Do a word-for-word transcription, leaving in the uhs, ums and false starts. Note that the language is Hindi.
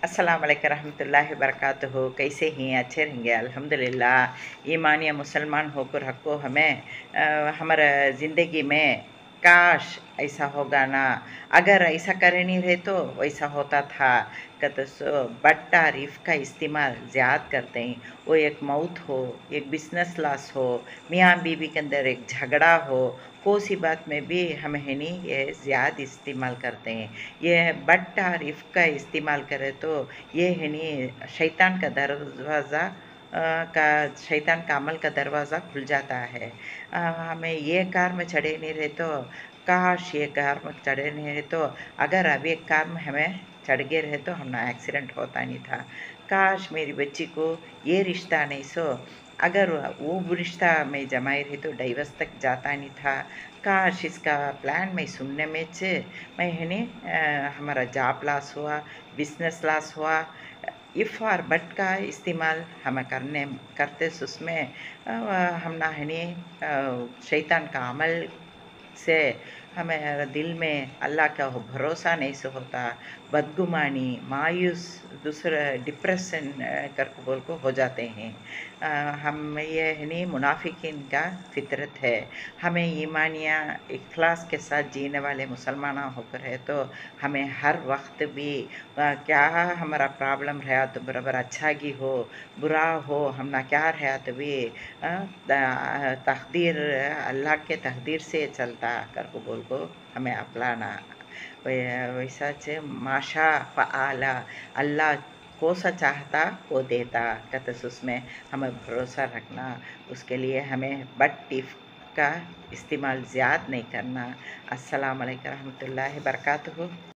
अस्सलाम वालेकुम रहमतुल्लाहि वबरकातुहू। कैसे हैं? अच्छे रहेंगे अल्हम्दुलिल्लाह। ईमान या मुसलमान होकर हको हमें अ, हमारा ज़िंदगी में काश ऐसा होगा ना, अगर ऐसा करे नहीं रहे तो वैसा होता था। कहते सो बद तारीफ़ का इस्तेमाल ज़्यादा करते हैं। वो एक मौत हो, एक बिज़नेस लॉस हो, मियाँ बीवी के अंदर एक झगड़ा हो, कोई-सी बात में भी हम है नहीं ये ज़्यादा इस्तेमाल करते हैं। ये बद तारीफ़ का इस्तेमाल करें तो ये है नहीं शैतान का दरवाज़ा अ, का शैतान का अमल का दरवाज़ा खुल जाता है। अ, हमें ये कार में चढ़े नहीं रहे तो काश ये कार में चढ़े नहीं रहे तो अगर अभी एक कार में हमें चढ़ गए रहे तो हमारा एक्सीडेंट होता नहीं था। काश मेरी बच्ची को ये रिश्ता नहीं सो अगर वो रिश्ता में जमाई रही तो डाइवर्स तक जाता नहीं था। काश इसका प्लान मैं सुनने में च मैं है नहीं अ, हमारा जॉब लॉस हुआ, बिज़नेस लॉस हुआ। इफ़ और बट का इस्तेमाल हम करने करते सो उसमें अ, हम ना है नहीं अ, शैतान का अमल से हमें दिल में अल्लाह का वो भरोसा नहीं सो होता, बदगुमानी, मायूस, दूसरा डिप्रेशन अ, करके बोल को हो जाते हैं। अ, हम ये है नहीं मुनाफिकीन का फ़ितरत है। हमें ईमानिया इख़लास के साथ जीने वाले मुसलमान होकर है तो हमें हर वक़्त भी अ, क्या हमारा प्रॉब्लम रहा तो बराबर अच्छा की हो, बुरा हो, हमना क्या रहा तो भी अ, द तक़दीर अल्लाह के तक़दीर से चलता कर को बोल को हमें अपनाना। वै वैसा च माशा फ़आला अल्लाह को-सा चाहता वो देता। कहते सो उसमें हमें भरोसा रखना, उसके लिए हमें बद टिफ़ का इस्तेमाल ज़्यादा नहीं करना। अस्सलाम वालेकुम रहमतुल्लाहि वबरकातुहू।